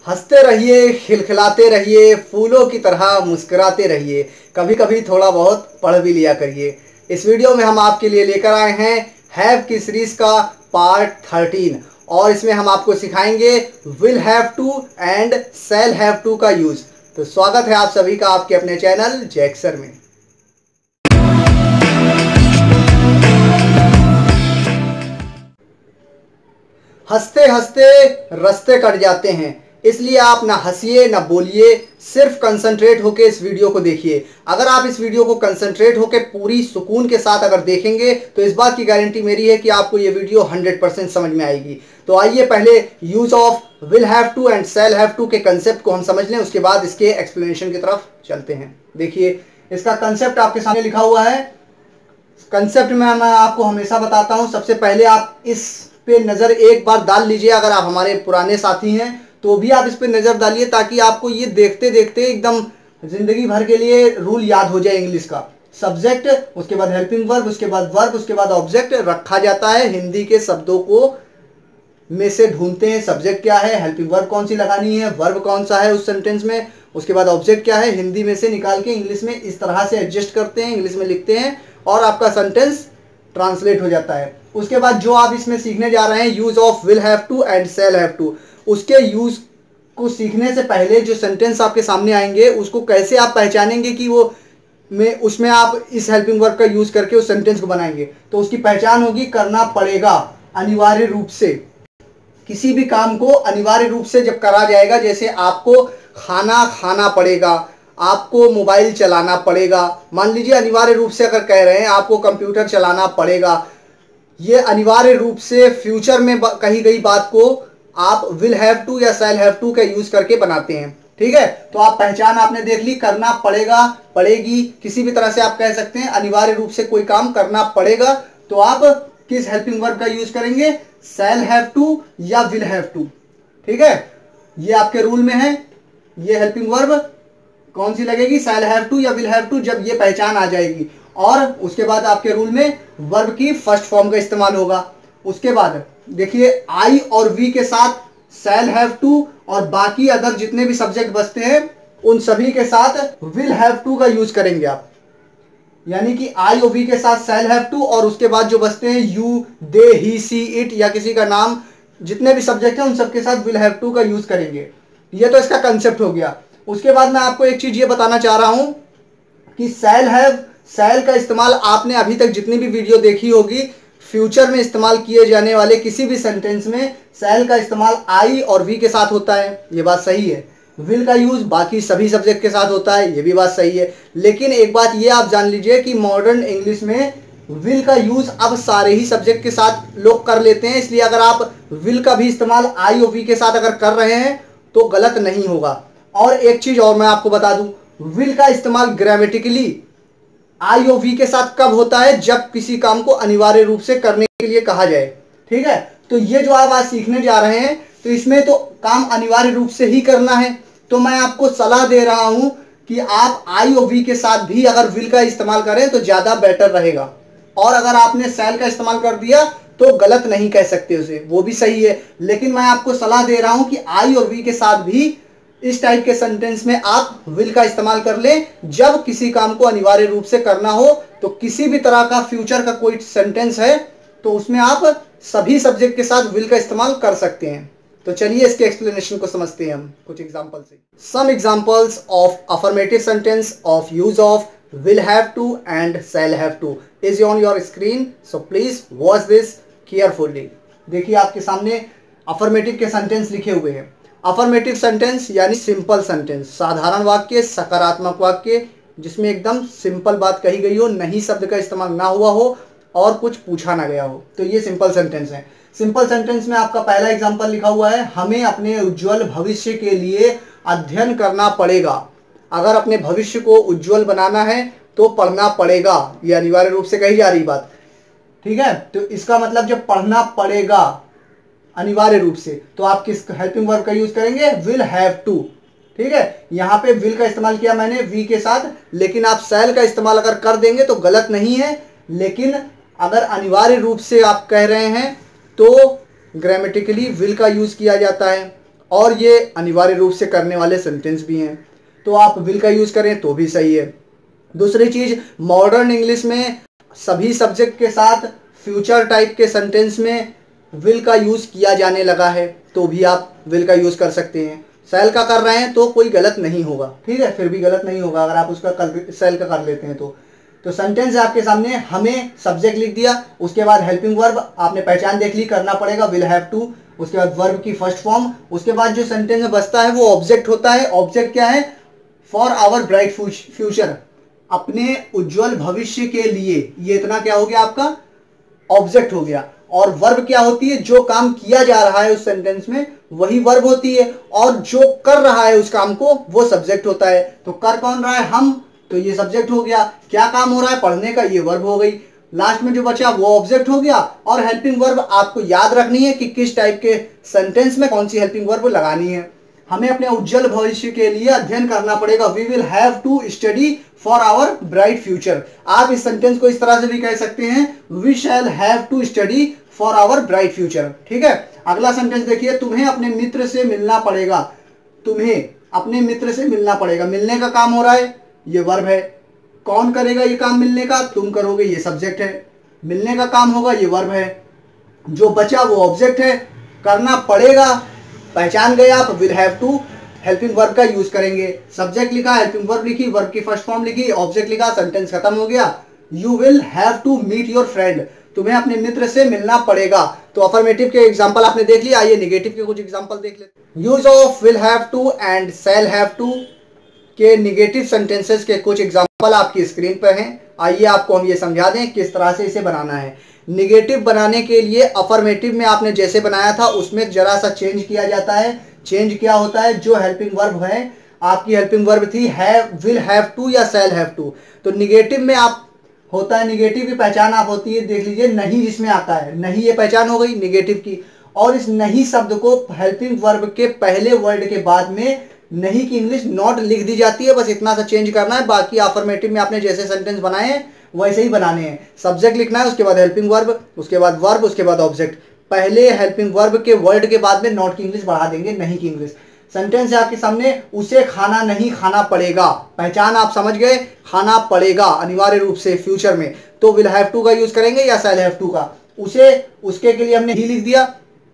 हंसते रहिए, खिलखिलाते रहिए, फूलों की तरह मुस्कुराते रहिए। कभी कभी थोड़ा बहुत पढ़ भी लिया करिए। इस वीडियो में हम आपके लिए लेकर आए हैं हैव की सीरीज का पार्ट 13 और इसमें हम आपको सिखाएंगे will have to and shall have to का यूज। तो स्वागत है आप सभी का आपके अपने चैनल जैक्सर में। हंसते हंसते रास्ते कट जाते हैं, इसलिए आप ना हंसिए ना बोलिए, सिर्फ कंसंट्रेट होके इस वीडियो को देखिए। अगर आप इस वीडियो को कंसंट्रेट होके पूरी सुकून के साथ अगर देखेंगे तो इस बात की गारंटी मेरी है कि आपको ये वीडियो 100% समझ में आएगी। तो आइए पहले use of will have to and shall have to के कंसेप्ट को हम समझ लें, उसके बाद इसके एक्सप्लेनेशन की तरफ चलते हैं। देखिए इसका कंसेप्ट आपके सामने लिखा हुआ है। कंसेप्ट में मैं आपको हमेशा बताता हूं, सबसे पहले आप इस पे नज़र एक बार डाल लीजिए। अगर आप हमारे पुराने साथी हैं तो भी आप इस पे नज़र डालिए, ताकि आपको ये देखते देखते एकदम जिंदगी भर के लिए रूल याद हो जाए। इंग्लिश का सब्जेक्ट, उसके बाद हेल्पिंग वर्ब, उसके बाद वर्ब, उसके बाद ऑब्जेक्ट रखा जाता है। हिंदी के शब्दों को में से ढूंढते हैं सब्जेक्ट क्या है, हेल्पिंग वर्ब कौन सी लगानी है, वर्ब कौन सा है उस सेंटेंस में, उसके बाद ऑब्जेक्ट क्या है, हिंदी में से निकाल के इंग्लिश में इस तरह से एडजस्ट करते हैं, इंग्लिश में लिखते हैं और आपका सेंटेंस ट्रांसलेट हो जाता है। उसके बाद जो आप इसमें सीखने जा रहे हैं use of will have to and shall have to, उसके यूज को सीखने से पहले जो सेंटेंस आपके सामने आएंगे उसको कैसे आप पहचानेंगे कि वो उसमें आप इस हेल्पिंग वर्ब का यूज करके उस सेंटेंस को बनाएंगे। तो उसकी पहचान होगी करना पड़ेगा, अनिवार्य रूप से। किसी भी काम को अनिवार्य रूप से जब करा जाएगा, जैसे आपको खाना खाना पड़ेगा, आपको मोबाइल चलाना पड़ेगा, मान लीजिए अनिवार्य रूप से अगर कह रहे हैं आपको कंप्यूटर चलाना पड़ेगा, ये अनिवार्य रूप से फ्यूचर में कही गई बात को आप विल हैव टू या शैल हैव टू का यूज करके बनाते हैं। ठीक है, तो आप पहचान आपने देख ली, करना पड़ेगा, पड़ेगी, किसी भी तरह से आप कह सकते हैं अनिवार्य रूप से कोई काम करना पड़ेगा तो आप किस हेल्पिंग वर्ब का यूज करेंगे, शैल हैव टू या विल हैव टू। ठीक है, ये आपके रूल में है। ये हेल्पिंग वर्ब कौन सी लगेगी, शैल हैव टू या विल हैव टू, जब ये पहचान आ जाएगी। और उसके बाद आपके रूल में वर्ब की फर्स्ट फॉर्म का इस्तेमाल होगा। उसके बाद देखिए आई और वी के साथ शैल हैव टू और बाकी अदर जितने भी सब्जेक्ट बचते हैं उन सभी के साथ विल हैव टू का यूज करेंगे आप। यानी कि आई और वी के साथ शैल हैव टू और उसके बाद जो बचते हैं you, they, he, C, it या किसी का नाम, जितने भी सब्जेक्ट हैं उन सबके साथ विल हैव टू का यूज करेंगे। ये तो इसका कंसेप्ट हो गया। उसके बाद मैं आपको एक चीज ये बताना चाह रहा हूं कि शैल हैव, शैल का इस्तेमाल आपने अभी तक जितनी भी वीडियो देखी होगी, फ्यूचर में इस्तेमाल किए जाने वाले किसी भी सेंटेंस में शैल का इस्तेमाल आई और वी के साथ होता है, ये बात सही है। विल का यूज बाकी सभी सब्जेक्ट के साथ होता है, ये भी बात सही है। लेकिन एक बात ये आप जान लीजिए कि मॉडर्न इंग्लिश में विल का यूज अब सारे ही सब्जेक्ट के साथ लोग कर लेते हैं, इसलिए अगर आप विल का भी इस्तेमाल आई और वी के साथ अगर कर रहे हैं तो गलत नहीं होगा। और एक चीज और मैं आपको बता दूं, विल का इस्तेमाल ग्रामेटिकली आई और वी के साथ कब होता है, जब किसी काम को अनिवार्य रूप से करने के लिए कहा जाए। ठीक है, तो ये जो आप आज सीखने जा रहे हैं तो इसमें तो काम अनिवार्य रूप से ही करना है। तो मैं आपको सलाह दे रहा हूं कि आप आई और वी के साथ भी अगर विल का इस्तेमाल करें तो ज्यादा बेटर रहेगा। और अगर आपने शैल का इस्तेमाल कर दिया तो गलत नहीं कह सकते उसे, वो भी सही है। लेकिन मैं आपको सलाह दे रहा हूं कि आई और वी के साथ भी इस टाइप के सेंटेंस में आप विल का इस्तेमाल कर लें जब किसी काम को अनिवार्य रूप से करना हो। तो किसी भी तरह का फ्यूचर का कोई सेंटेंस है तो उसमें आप सभी सब्जेक्ट के साथ विल का इस्तेमाल कर सकते हैं। तो चलिए इसके एक्सप्लेनेशन को समझते हैं हम कुछ एग्जांपल से। Some examples of affirmative sentence of use of will have to and shall have to is on your screen, so please watch this carefully. देखिए आपके सामने अफर्मेटिव के सेंटेंस लिखे हुए हैं। अफर्मेटिव सेंटेंस यानी सिंपल सेंटेंस, साधारण वाक्य, सकारात्मक वाक्य जिसमें एकदम सिंपल बात कही गई हो, नहीं शब्द का इस्तेमाल ना हुआ हो और कुछ पूछा ना गया हो, तो ये सिंपल सेंटेंस है। सिंपल सेंटेंस में आपका पहला एग्जांपल लिखा हुआ है, हमें अपने उज्जवल भविष्य के लिए अध्ययन करना पड़ेगा। अगर अपने भविष्य को उज्जवल बनाना है तो पढ़ना पड़ेगा, ये अनिवार्य रूप से कही जा रही बात। ठीक है, तो इसका मतलब जब पढ़ना पड़ेगा अनिवार्य रूप से तो आप किस हेल्पिंग वर्ब का यूज करेंगे, विल हैव टू। ठीक है, यहां पे विल का इस्तेमाल किया मैंने वी के साथ, लेकिन आप शैल का इस्तेमाल अगर कर देंगे तो गलत नहीं है। लेकिन अगर अनिवार्य रूप से आप कह रहे हैं तो ग्रामेटिकली विल का यूज किया जाता है। और ये अनिवार्य रूप से करने वाले सेंटेंस भी हैं, तो आप विल का यूज़ करें तो भी सही है। दूसरी चीज़, मॉडर्न इंग्लिश में सभी सब्जेक्ट के साथ फ्यूचर टाइप के सेंटेंस में विल का यूज़ किया जाने लगा है, तो भी आप विल का यूज़ कर सकते हैं। सेल का कर रहे हैं तो कोई गलत नहीं होगा, ठीक है, फिर भी गलत नहीं होगा अगर आप उसका सेल का कर लेते हैं तो सेंटेंस है आपके सामने, हमें सब्जेक्ट लिख दिया, उसके बाद हेल्पिंग वर्ब आपने पहचान देख ली, करना पड़ेगा विल हैव टू, उसके बाद वर्ब की फर्स्ट फॉर्म, उसके बाद जो सेंटेंस में बचता है वो ऑब्जेक्ट होता है। ऑब्जेक्ट क्या है? फॉर आवर ब्राइट फ्यूचर, अपने उज्जवल भविष्य के लिए, ये इतना क्या हो गया आपका? ऑब्जेक्ट हो गया। और वर्ब क्या होती है? जो काम किया जा रहा है उस सेंटेंस में वही वर्ब होती है, और जो कर रहा है उस काम को वो सब्जेक्ट होता है। तो कर कौन रहा है? हम, तो ये सब्जेक्ट हो गया। क्या काम हो रहा है? पढ़ने का, ये वर्ब हो गई। लास्ट में जो बचा वो ऑब्जेक्ट हो गया। और हेल्पिंग वर्ब आपको याद रखनी है कि किस टाइप के सेंटेंस में कौन सी हेल्पिंग वर्ब लगानी है। हमें अपने उज्जवल भविष्य के लिए अध्ययन करना पड़ेगा। We will have to study for our bright future. आप इस सेंटेंस को इस तरह से भी कह सकते हैं, we shall have to study for our bright future, ठीक है। अगला सेंटेंस देखिए, तुम्हें अपने मित्र से मिलना पड़ेगा। तुम्हें अपने मित्र से मिलना पड़ेगा, मिलने का काम हो रहा है, ये वर्ब है। कौन करेगा ये काम मिलने का? तुम करोगे, ये सब्जेक्ट है। मिलने का काम होगा, ये वर्ब है। जो बचा वो ऑब्जेक्ट है। करना पड़ेगा, पहचान गए आप, will have to helping verb का यूज करेंगे। सब्जेक्ट लिखा, हेल्पिंग वर्ब लिखी, वर्ब की फर्स्ट फॉर्म लिखी, ऑब्जेक्ट लिखा, सेंटेंस खत्म हो गया। You will have to meet your friend, तुम्हें अपने मित्र से मिलना पड़ेगा। तो अफर्मेटिव के एग्जांपल आपने देख लिया, आइए नेगेटिव के कुछ एग्जांपल देख लेते हैं। Use of will have to and shall have to के नेगेटिव सेंटेंसेस के कुछ एग्जांपल आपकी स्क्रीन पर हैं। आइए आपको हम ये समझा दें किस तरह से इसे बनाना है। नेगेटिव बनाने के लिए अफर्मेटिव में आपने जैसे बनाया था उसमें जरा सा चेंज किया जाता है। चेंज क्या होता है? जो हेल्पिंग वर्ब है, आपकी हेल्पिंग वर्ब थी हैव, विल हैव टू या शैल हैव टू, तो नेगेटिव में आप होता है, नेगेटिव की पहचान आप होती है, देख लीजिए, नहीं जिसमें आता है, नहीं, ये पहचान हो गई नेगेटिव की। और इस नहीं शब्द को हेल्पिंग वर्ब के पहले वर्ड के बाद में नहीं की इंग्लिश नॉट लिख दी जाती है, बस इतना सा चेंज करना है। बाकी अफर्मेटिव में आपने जैसे सेंटेंस बनाए हैं वैसे ही बनाने हैं। सब्जेक्ट लिखना है, उसके बाद हेल्पिंग वर्ब, उसके बाद वर्ब, उसके बाद ऑब्जेक्ट। पहले हेल्पिंग वर्ब के वर्ड के बाद में नॉट की इंग्लिश बढ़ा देंगे, नहीं की इंग्लिश। सेंटेंस है आपके सामने, उसे खाना नहीं खाना पड़ेगा, पहचान आप समझ गए, खाना पड़ेगा अनिवार्य रूप से फ्यूचर में, तो विल हैव टू का यूज करेंगे या शैल हैव टू का? उसे, उसके के लिए हमने ही लिख दिया,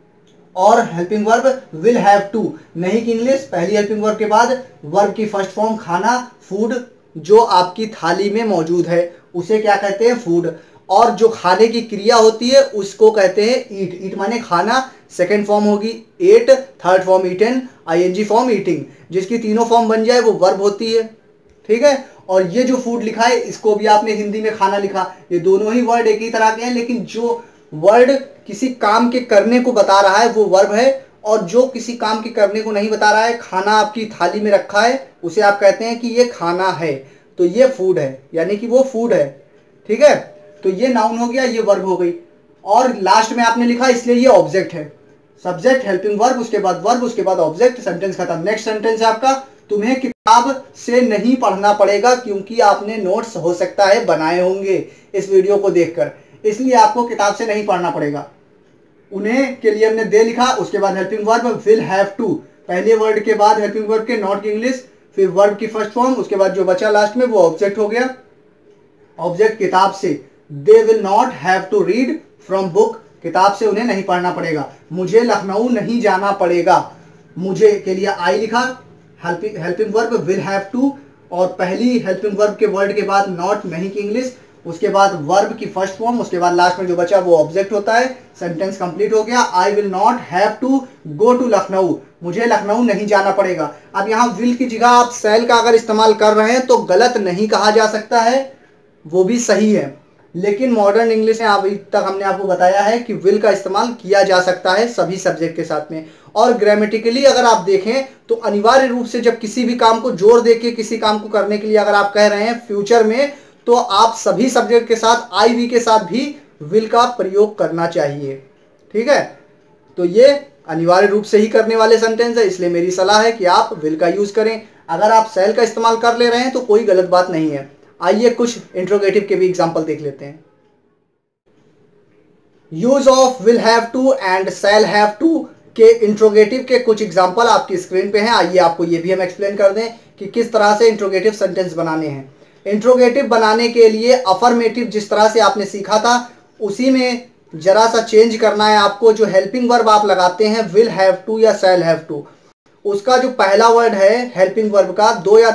और helping verb will have to, नहीं की इंग्लिश, पहली हेल्पिंग वर्ब के बाद वर्ब की फर्स्ट फॉर्म खाना, फूड, जो आपकी थाली में मौजूद है उसे क्या कहते हैं? फूड। और जो खाने की क्रिया होती है उसको कहते हैं ईट। ईट माने खाना, सेकेंड फॉर्म होगी ate, third form eaten, ING form eating, जिसकी तीनों फॉर्म बन जाए वो वर्ब होती है, ठीक है। और ये जो फूड लिखा है इसको भी आपने हिंदी में खाना लिखा, ये दोनों ही वर्ड एक ही तरह के हैं, लेकिन जो वर्ड किसी काम के करने को बता रहा है वो वर्ब है, और जो किसी काम के करने को नहीं बता रहा है, खाना आपकी थाली में रखा है, उसे आप कहते हैं कि ये खाना है, तो ये फूड है, यानी कि वो फूड है, ठीक है। तो ये नाउन हो गया, ये वर्ब हो गई, और लास्ट में आपने लिखा इसलिए ये ऑब्जेक्ट है। सब्जेक्ट, हेल्पिंग वर्ब, उसके बाद वर्ब, उसके बाद ऑब्जेक्ट, सेंटेंस खत्म। नेक्स्ट सेंटेंस है आपका, तुम्हें किताब से नहीं पढ़ना पड़ेगा क्योंकि आपने नोट्स हो सकता है बनाए होंगे इस वीडियो को देखकर, इसलिए आपको किताब से नहीं पढ़ना पड़ेगा। उन्हें के लिए हमने दे लिखा, उसके बाद helping verb will have to, पहले वर्ड के बाद हेल्पिंग वर्ब के नॉट की इंग्लिश, फिर वर्ब की फर्स्ट फॉर्म, उसके बाद जो बचा लास्ट में वो ऑब्जेक्ट हो गया। ऑब्जेक्ट किताब से, they will not have to read from book, किताब से उन्हें नहीं पढ़ना पड़ेगा। मुझे लखनऊ नहीं जाना पड़ेगा, मुझे के लिए आई लिखा, helping verb will have to, और पहली हेल्पिंग वर्ब के वर्ड के बाद नॉट, नहीं की इंग्लिश, उसके बाद वर्ब की फर्स्ट फॉर्म, उसके बाद लास्ट में जो बचा वो ऑब्जेक्ट होता है। सेंटेंस कंप्लीट हो गया। I will not have to go to Lucknow, मुझे लखनऊ नहीं जाना पड़ेगा। अब यहाँ विल की जगह आप शैल का अगर इस्तेमाल कर रहे हैं तो गलत नहीं कहा जा सकता है, वो भी सही है, लेकिन मॉडर्न इंग्लिश में अभी तक हमने आपको बताया है कि विल का इस्तेमाल किया जा सकता है सभी सब्जेक्ट के साथ में। और ग्रामेटिकली अगर आप देखें तो अनिवार्य रूप से जब किसी भी काम को जोर देके किसी काम को करने के लिए अगर आप कह रहे हैं फ्यूचर में, तो आप सभी सब्जेक्ट के साथ आई वी के साथ भी विल का प्रयोग करना चाहिए, ठीक है। तो ये अनिवार्य रूप से ही करने वाले सेंटेंस है, इसलिए मेरी सलाह है कि आप विल का यूज करें। अगर आप शैल का इस्तेमाल कर ले रहे हैं तो कोई गलत बात नहीं है। आइए कुछ इंट्रोगेटिव के भी एग्जांपल देख लेते हैं। Use of will have to and shall have to के इंट्रोगेटिव के कुछ एग्जांपल आपकी स्क्रीन पे हैं। आइए आपको ये भी हम एक्सप्लेन कर दें कि किस तरह से इंट्रोगेटिव सेंटेंस बनाने हैं। इंट्रोगेटिव बनाने के लिए अफर्मेटिव जिस तरह से आपने सीखा था उसी में जरा सा चेंज करना है आपको। जो हेल्पिंग वर्ब आप लगाते हैं विल हैव टू या शैल हैव टू, उसका जो पहला वर्ड है हेल्पिंग वर्ब का दो या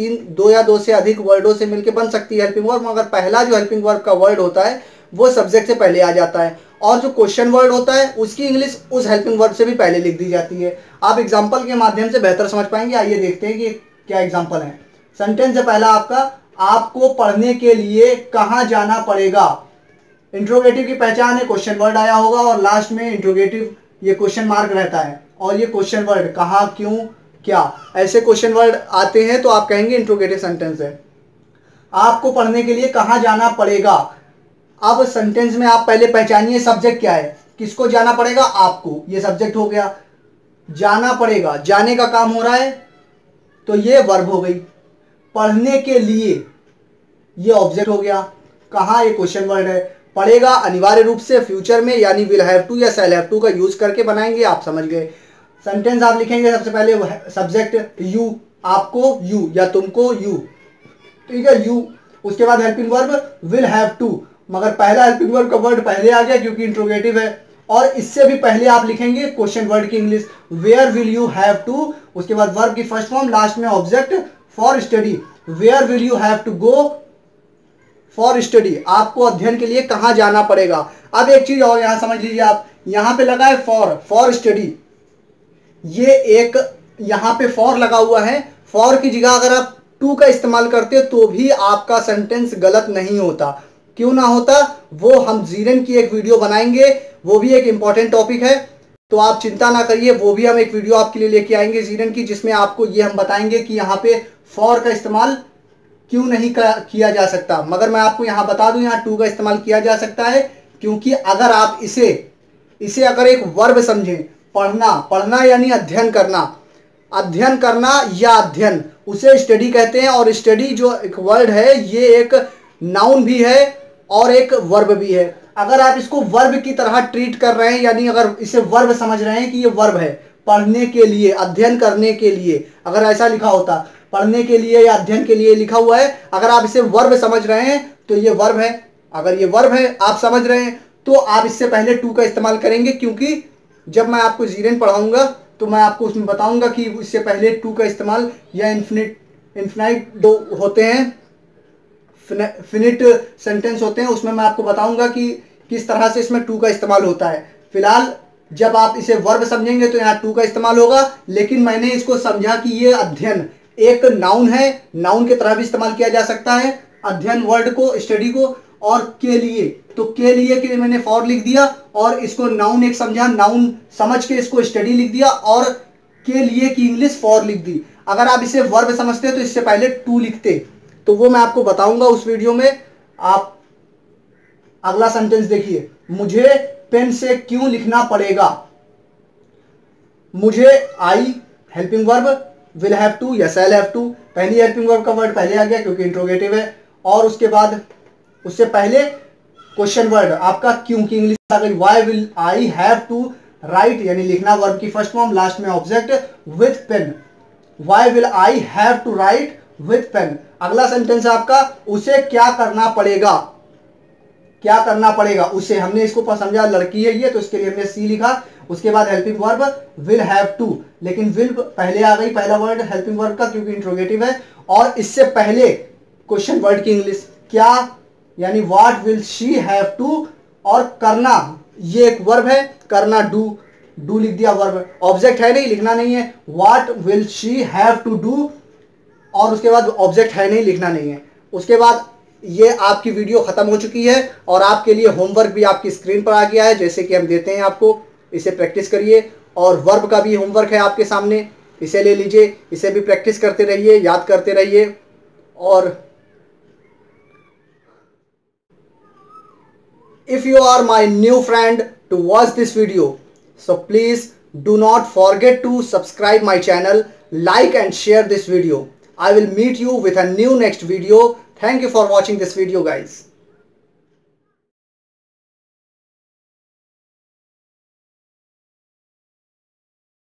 दो से अधिक वर्डों से मिलकर बन सकती है हेल्पिंग वर्ब, मगर पहला जो हेल्पिंग वर्ब का वर्ड होता है वो सब्जेक्ट से पहले आ जाता है, और जो क्वेश्चन वर्ड होता है उसकी इंग्लिश उस हेल्पिंग वर्ब से भी पहले लिख दी जाती है। आप एग्जांपल के माध्यम से बेहतर समझ पाएंगे। आइए देखते हैं कि क्या एग्जांपल है। सेंटेंस है पहला आपका, आपको पढ़ने के लिए कहाँ जाना पड़ेगा। इंट्रोगेटिव की पहचान है, क्वेश्चन वर्ड आया होगा और लास्ट में इंट्रोगेटिव ये क्वेश्चन मार्क रहता है, और ये क्वेश्चन वर्ड कहाँ, क्यों, क्या, ऐसे क्वेश्चन वर्ड आते हैं तो आप कहेंगे इंट्रोगेटिव सेंटेंस है। आपको पढ़ने के लिए कहाँ जाना पड़ेगा। अब सेंटेंस में आप पहले पहचानिए सब्जेक्ट क्या है, किसको जाना पड़ेगा, आपको, ये सब्जेक्ट हो गया। जाना पड़ेगा, जाने का काम हो रहा है तो ये वर्ब हो गई। पढ़ने के लिए ये ऑब्जेक्ट हो गया। कहाँ, ये क्वेश्चन वर्ड है। पढ़ेगा अनिवार्य रूप से फ्यूचर में यानी विल हैव टू या शैल हैव टू का यूज करके बनाएंगे, आप समझ गए। सेंटेंस आप लिखेंगे सबसे पहले सब्जेक्ट यू, आपको यू या तुमको यू, ठीक है, यू। उसके बाद helping verb will have to, मगर पहला हेल्पिंग वर्ब का वर्ड पहले आ गया क्योंकि इंट्रोगेटिव है, और इससे भी पहले आप लिखेंगे क्वेश्चन वर्ड की English where will you have to. उसके बाद वर्ब की फर्स्ट फॉर्म, लास्ट में object for study, where will you have to go for study, आपको अध्ययन के लिए कहां जाना पड़ेगा। अब एक चीज और यहां समझ लीजिए आप, यहां पे लगा है फॉर स्टडी, ये एक यहां पे फॉर लगा हुआ है। फॉर की जगह अगर आप टू का इस्तेमाल करते तो भी आपका सेंटेंस गलत नहीं होता। क्यों ना होता, वो हम जीरन की एक वीडियो बनाएंगे, वो भी एक इंपॉर्टेंट टॉपिक है, तो आप चिंता ना करिए, वो भी हम एक वीडियो आपके लिए लेके आएंगे जीरन की, जिसमें आपको ये हम बताएंगे कि यहाँ पे फॉर का इस्तेमाल क्यों नहीं किया जा सकता। मगर मैं आपको यहाँ बता दूं, यहाँ टू का इस्तेमाल किया जा सकता है, क्योंकि अगर आप इसे अगर एक वर्ब समझें, पढ़ना यानी अध्ययन करना या अध्ययन, उसे स्टडी कहते हैं। और स्टडी जो एक वर्ड है ये एक नाउन भी है और एक वर्ब भी है। अगर आप इसको वर्ब की तरह ट्रीट कर रहे हैं, यानी अगर इसे वर्ब समझ रहे हैं कि ये वर्ब है, पढ़ने के लिए, अध्ययन करने के लिए, अगर ऐसा लिखा होता पढ़ने के लिए या अध्ययन के लिए लिखा हुआ है, अगर आप इसे वर्ब समझ रहे हैं तो ये वर्ब है। अगर ये वर्ब है आप समझ रहे हैं तो आप इससे पहले टू का इस्तेमाल करेंगे, क्योंकि जब मैं आपको जीरेन पढ़ाऊंगा तो मैं आपको उसमें बताऊंगा कि इससे पहले टू का इस्तेमाल या इन्फिनिट दो होते हैं, फिनिट सेंटेंस होते हैं, उसमें मैं आपको बताऊंगा कि किस तरह से इसमें टू का इस्तेमाल होता है। फिलहाल जब आप इसे वर्ब समझेंगे तो यहाँ टू का इस्तेमाल होगा, लेकिन मैंने इसको समझा कि ये अध्ययन एक नाउन है, नाउन की तरह भी इस्तेमाल किया जा सकता है अध्ययन वर्ड को, स्टडी को। और के लिए, तो के लिए मैंने फॉर लिख दिया और इसको नाउन एक समझा, नाउन समझ के इसको स्टडी लिख दिया और के लिए की इंग्लिश फॉर लिख दी। अगर आप इसे वर्ब समझते तो इससे पहले टू लिखते, तो वो मैं आपको बताऊंगा उस वीडियो में। आप अगला सेंटेंस देखिए, मुझे पेन से क्यों लिखना पड़ेगा। मुझे, I helping verb, will have to या शैल हैव टू, पहली हेल्पिंग वर्ब का वर्ड पहले आ गया क्योंकि इंट्रोगेटिव है, और उसके बाद उससे पहले क्वेश्चन वर्ड आपका क्यों की इंग्लिश आ गई, why will I have to write, यानी लिखना वर्ब की फर्स्ट फॉर्म, लास्ट में object with pen, why will I have to write with pen. अगला सेंटेंस आपका, उसे क्या करना पड़ेगा। क्या करना पड़ेगा उसे, हमने इसको समझा लड़की है ये, तो इसके लिए हमने सी लिखा। उसके बाद helping verb will have to, लेकिन विल पहले आ गई, पहला वर्ड हेल्पिंग वर्ब का क्योंकि इंट्रोगेटिव है, और इससे पहले क्वेश्चन वर्ड की इंग्लिश क्या, यानी what will she have to, और करना ये एक वर्ब है, करना डू लिख दिया वर्ब, ऑब्जेक्ट है नहीं, लिखना नहीं है, what will she have to do, और उसके बाद ऑब्जेक्ट है नहीं, लिखना नहीं है। उसके बाद ये आपकी वीडियो खत्म हो चुकी है और आपके लिए होमवर्क भी आपकी स्क्रीन पर आ गया है, जैसे कि हम देते हैं आपको, इसे प्रैक्टिस करिए। और वर्ब का भी होमवर्क है आपके सामने, इसे ले लीजिए, इसे भी प्रैक्टिस करते रहिए, याद करते रहिए। और if you are my new friend to watch this video, so please do not forget to subscribe my channel, like and share this video. I will meet you with a new next video. Thank you for watching this video guys.